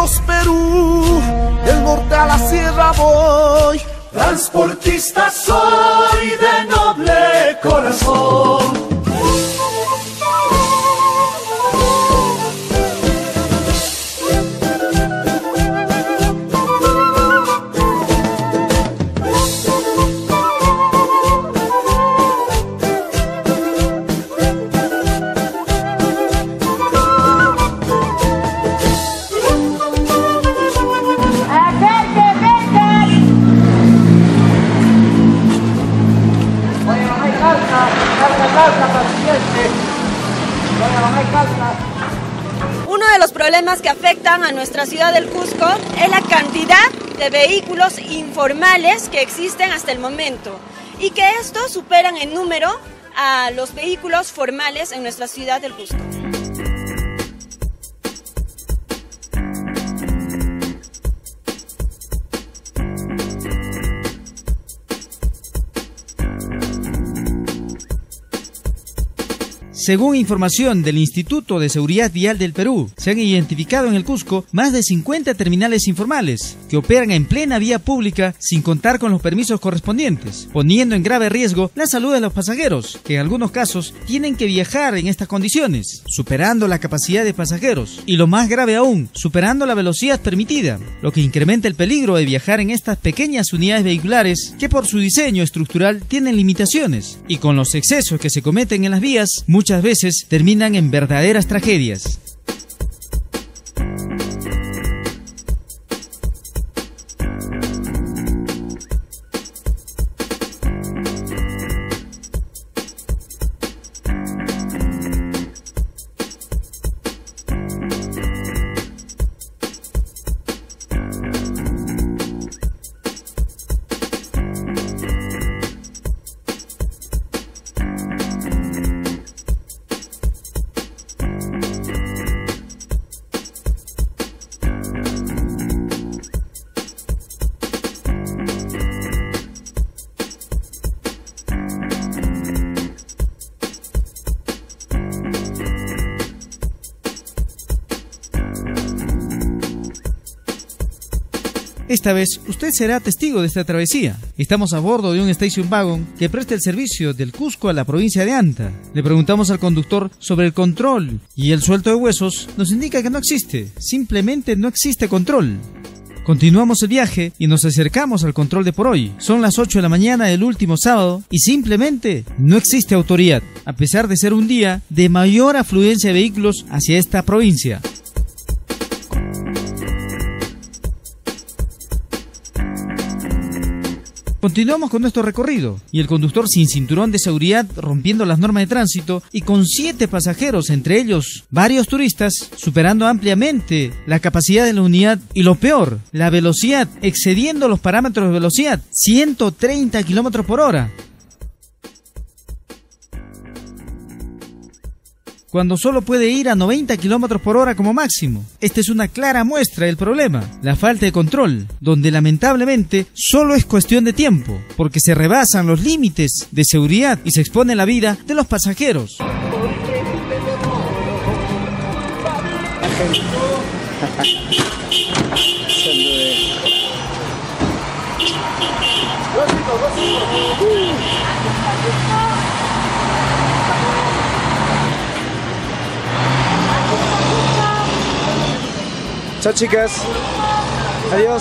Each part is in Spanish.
Caminos Perú, del norte a la sierra voy. Transportista soy de noble corazón. Uno de los problemas que afectan a nuestra ciudad del Cusco es la cantidad de vehículos informales que existen hasta el momento y que estos superan en número a los vehículos formales en nuestra ciudad del Cusco. Según información del Instituto de Seguridad Vial del Perú, se han identificado en el Cusco más de 50 terminales informales que operan en plena vía pública sin contar con los permisos correspondientes, poniendo en grave riesgo la salud de los pasajeros, que en algunos casos tienen que viajar en estas condiciones, superando la capacidad de pasajeros y, lo más grave aún, superando la velocidad permitida, lo que incrementa el peligro de viajar en estas pequeñas unidades vehiculares que por su diseño estructural tienen limitaciones y con los excesos que se cometen en las vías, muchas veces terminan en verdaderas tragedias. Esta vez usted será testigo de esta travesía. Estamos a bordo de un station wagon que presta el servicio del Cusco a la provincia de Anta. Le preguntamos al conductor sobre el control y el suelto de huesos nos indica que no existe, simplemente no existe control. Continuamos el viaje y nos acercamos al control de por hoy. Son las 8 de la mañana del último sábado y simplemente no existe autoridad, a pesar de ser un día de mayor afluencia de vehículos hacia esta provincia. Continuamos con nuestro recorrido y el conductor sin cinturón de seguridad rompiendo las normas de tránsito y con 7 pasajeros, entre ellos varios turistas, superando ampliamente la capacidad de la unidad y lo peor, la velocidad, excediendo los parámetros de velocidad, 130 km por hora. Cuando solo puede ir a 90 km por hora como máximo. Esta es una clara muestra del problema, la falta de control, donde lamentablemente solo es cuestión de tiempo, porque se rebasan los límites de seguridad y se expone la vida de los pasajeros. Chao, chicas. Adiós.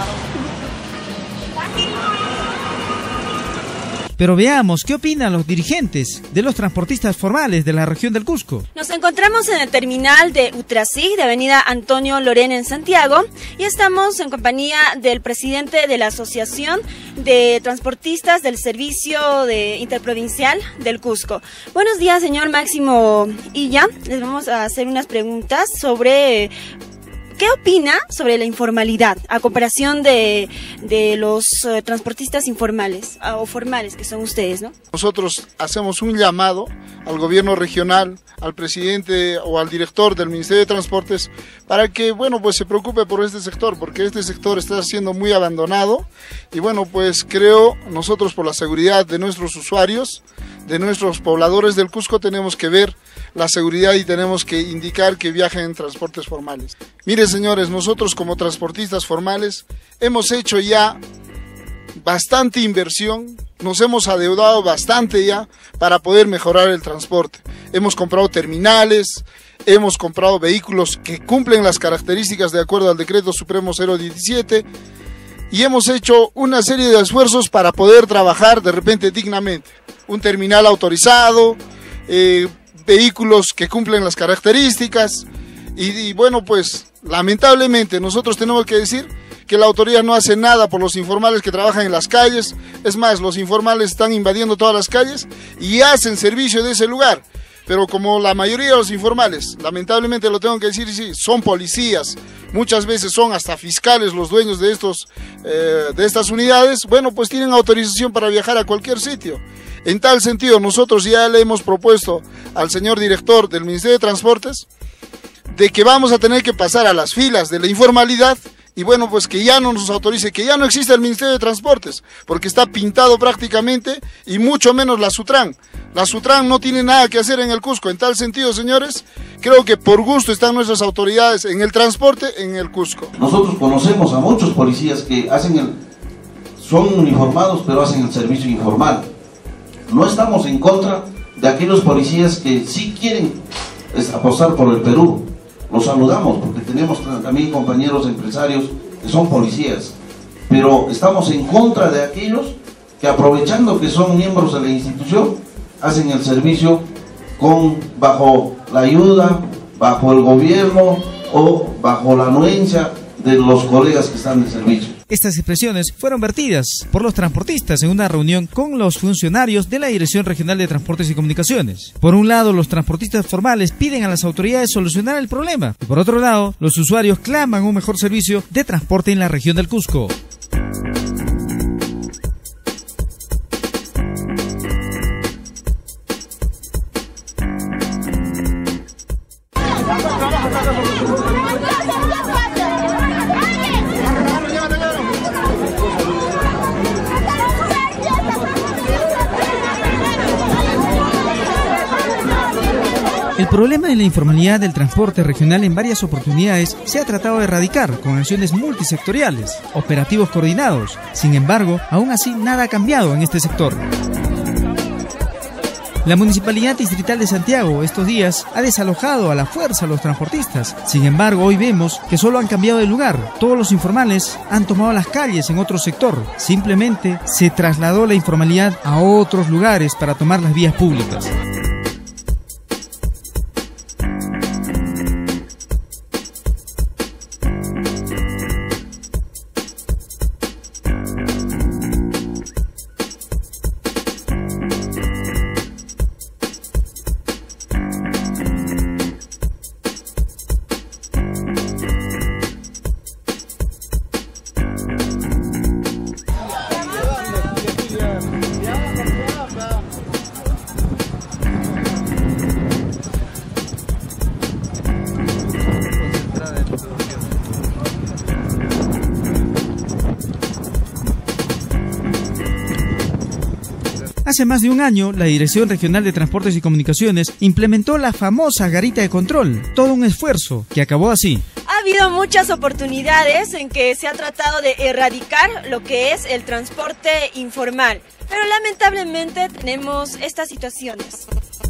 Pero veamos qué opinan los dirigentes de los transportistas formales de la región del Cusco. Nos encontramos en el terminal de Utrasig, de avenida Antonio Lorena en Santiago, y estamos en compañía del presidente de la Asociación de Transportistas del Servicio Interprovincial del Cusco. Buenos días, señor Máximo Illa. Les vamos a hacer unas preguntas sobre... ¿qué opina sobre la informalidad a comparación de los transportistas informales o formales que son ustedes, ¿no? Nosotros hacemos un llamado al gobierno regional, al presidente o al director del Ministerio de Transportes para que, bueno, pues se preocupe por este sector, porque este sector está siendo muy abandonado y, bueno, pues creo nosotros por la seguridad de nuestros usuarios de nuestros pobladores del Cusco, tenemos que ver la seguridad y tenemos que indicar que viajen en transportes formales. Mire, señores, nosotros como transportistas formales hemos hecho ya bastante inversión, nos hemos adeudado bastante ya para poder mejorar el transporte. Hemos comprado terminales, hemos comprado vehículos que cumplen las características de acuerdo al Decreto Supremo 017 y hemos hecho una serie de esfuerzos para poder trabajar de repente dignamente. Un terminal autorizado, vehículos que cumplen las características y bueno, pues lamentablemente nosotros tenemos que decir que la autoridad no hace nada por los informales que trabajan en las calles. Es más, los informales están invadiendo todas las calles y hacen servicio de ese lugar. Pero como la mayoría de los informales, lamentablemente lo tengo que decir, sí, son policías, muchas veces son hasta fiscales los dueños de estas unidades, bueno, pues tienen autorización para viajar a cualquier sitio. En tal sentido, nosotros ya le hemos propuesto al señor director del Ministerio de Transportes de que vamos a tener que pasar a las filas de la informalidad y bueno, pues que ya no nos autorice, que ya no existe el Ministerio de Transportes, porque está pintado prácticamente y mucho menos la Sutran. La Sutran no tiene nada que hacer en el Cusco. En tal sentido, señores, creo que por gusto están nuestras autoridades en el transporte en el Cusco. Nosotros conocemos a muchos policías que son uniformados, pero hacen el servicio informal. No estamos en contra de aquellos policías que sí quieren apostar por el Perú. Los saludamos porque tenemos también compañeros empresarios que son policías, pero estamos en contra de aquellos que, aprovechando que son miembros de la institución, hacen el servicio bajo la ayuda, bajo el gobierno o bajo la anuencia de los colegas que están de servicio. Estas expresiones fueron vertidas por los transportistas en una reunión con los funcionarios de la Dirección Regional de Transportes y Comunicaciones. Por un lado, los transportistas formales piden a las autoridades solucionar el problema, y por otro lado, los usuarios claman un mejor servicio de transporte en la región del Cusco. El problema de la informalidad del transporte regional en varias oportunidades se ha tratado de erradicar con acciones multisectoriales, operativos coordinados. Sin embargo, aún así nada ha cambiado en este sector. La Municipalidad Distrital de Santiago estos días ha desalojado a la fuerza a los transportistas. Sin embargo, hoy vemos que solo han cambiado de lugar. Todos los informales han tomado las calles en otro sector. Simplemente se trasladó la informalidad a otros lugares para tomar las vías públicas. Hace más de un año, la Dirección Regional de Transportes y Comunicaciones implementó la famosa garita de control, todo un esfuerzo que acabó así. Ha habido muchas oportunidades en que se ha tratado de erradicar lo que es el transporte informal, pero lamentablemente tenemos estas situaciones.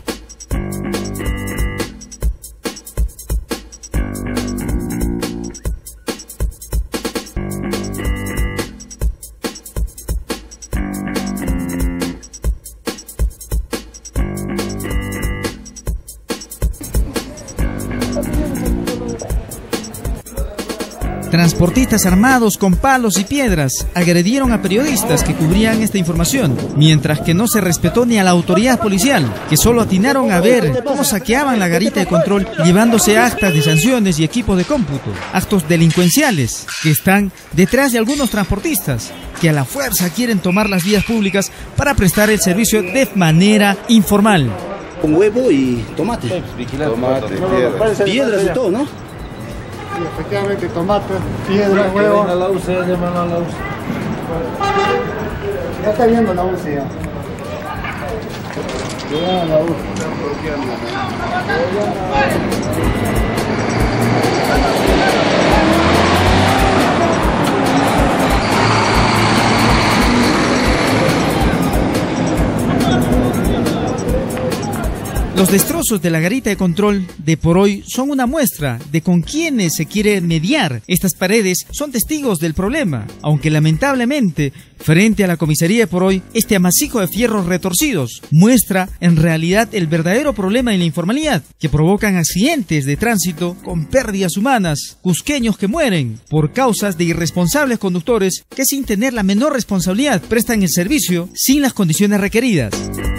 Transportistas armados con palos y piedras agredieron a periodistas que cubrían esta información, mientras que no se respetó ni a la autoridad policial, que solo atinaron a ver cómo saqueaban la garita de control llevándose actas de sanciones y equipos de cómputo. Actos delincuenciales que están detrás de algunos transportistas que a la fuerza quieren tomar las vías públicas para prestar el servicio de manera informal. Con huevo y tomate. Piedras y todo, ¿no? Sí, efectivamente, tomate, piedra, huevo. La UCI, hermano, la UCI. Ya está viendo la UCI. Los destrozos de la garita de control de Poroy son una muestra de con quiénes se quiere mediar. Estas paredes son testigos del problema, aunque lamentablemente, frente a la comisaría de Poroy, este amasijo de fierros retorcidos muestra en realidad el verdadero problema de la informalidad, que provocan accidentes de tránsito con pérdidas humanas, cusqueños que mueren por causas de irresponsables conductores que sin tener la menor responsabilidad prestan el servicio sin las condiciones requeridas.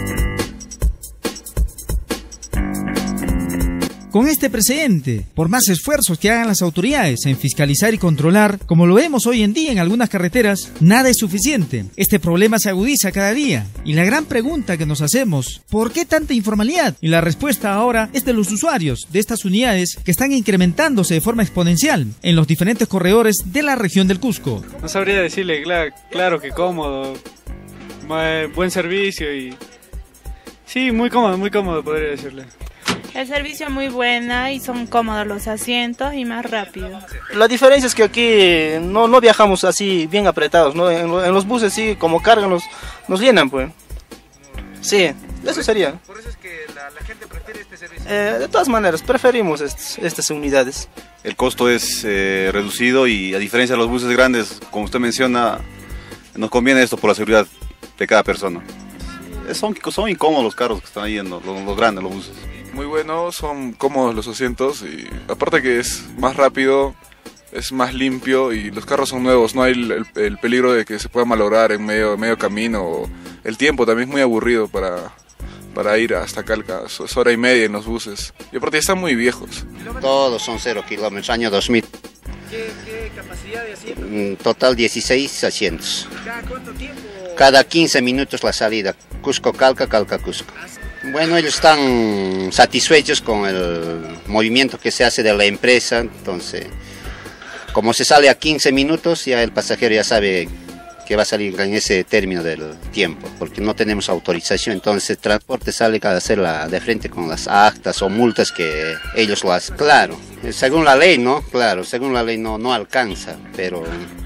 Con este precedente, por más esfuerzos que hagan las autoridades en fiscalizar y controlar, como lo vemos hoy en día en algunas carreteras, nada es suficiente. Este problema se agudiza cada día. Y la gran pregunta que nos hacemos, ¿por qué tanta informalidad? Y la respuesta ahora es de los usuarios de estas unidades que están incrementándose de forma exponencial en los diferentes corredores de la región del Cusco. No sabría decirle, claro que cómodo, buen servicio y... Sí, muy cómodo podría decirle. El servicio es muy buena y son cómodos los asientos y más rápido. La diferencia es que aquí no viajamos así bien apretados, ¿no? En los buses sí, como cargan nos llenan, pues. Sí, eso sería. Por eso es que la gente prefiere este servicio. De todas maneras, preferimos estas unidades. El costo es reducido y a diferencia de los buses grandes, como usted menciona, nos conviene esto por la seguridad de cada persona. Son incómodos los carros que están ahí, los grandes, los buses. Muy bueno, son cómodos los asientos y aparte que es más rápido, es más limpio y los carros son nuevos, no hay el peligro de que se pueda malograr en medio camino. O el tiempo también es muy aburrido para ir hasta Calca, es hora y media en los buses y aparte ya están muy viejos. Todos son 0 kilómetros, año 2000. ¿Qué capacidad de asientos? Total 16 asientos. ¿Cada cuánto tiempo? Cada 15 minutos la salida, Cusco-Calca, Calca-Cusco. Bueno, ellos están satisfechos con el movimiento que se hace de la empresa, entonces, como se sale a 15 minutos, ya el pasajero ya sabe que va a salir en ese término del tiempo, porque no tenemos autorización, entonces el transporte sale a hacer de frente con las actas o multas que ellos lo hacen. Claro, según la ley, ¿no? Claro, según la ley no alcanza, pero...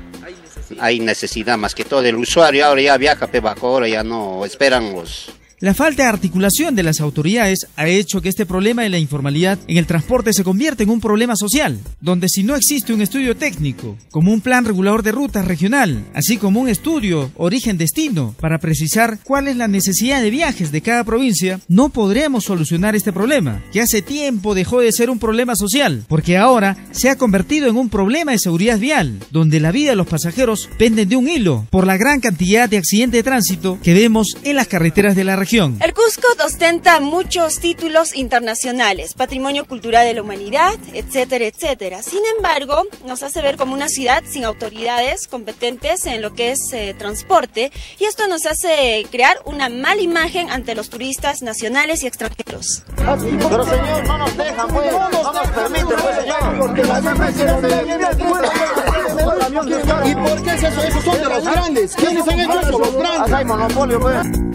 hay necesidad más que todo el usuario, ahora ya viaja bajo hora, ya no esperan los... La falta de articulación de las autoridades ha hecho que este problema de la informalidad en el transporte se convierta en un problema social, donde si no existe un estudio técnico, como un plan regulador de rutas regional, así como un estudio origen-destino para precisar cuál es la necesidad de viajes de cada provincia, no podremos solucionar este problema, que hace tiempo dejó de ser un problema social, porque ahora se ha convertido en un problema de seguridad vial, donde la vida de los pasajeros pende de un hilo por la gran cantidad de accidentes de tránsito que vemos en las carreteras de la región. El Cusco ostenta muchos títulos internacionales, patrimonio cultural de la humanidad, etcétera, etcétera. Sin embargo, nos hace ver como una ciudad sin autoridades competentes en lo que es transporte, y esto nos hace crear una mala imagen ante los turistas nacionales y extranjeros. Pero señor, no nos dejan, pues, no nos permiten, pues, señor. Porque la ¿Y por qué es eso? Esos son de los grandes. ¿Quiénes han hecho eso? Los grandes. Hay monopolio, pues.